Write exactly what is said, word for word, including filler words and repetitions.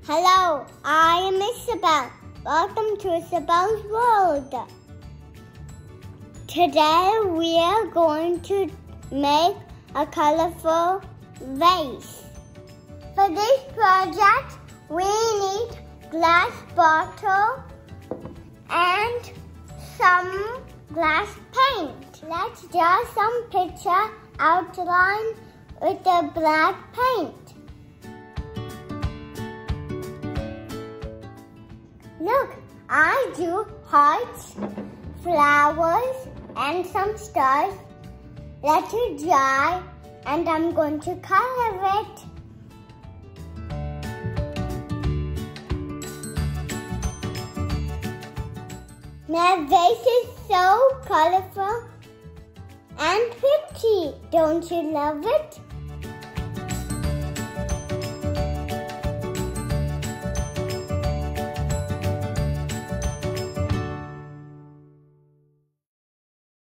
Hello, I am Isabelle. Welcome to Isabelle's World. Today we are going to make a colorful vase. For this project, we need glass bottle and some glass paint. Let's draw some picture outline with the black paint. Look, I do hearts, flowers, and some stars. Let it dry, and I'm going to color it. My vase is so colorful and pretty. Don't you love it?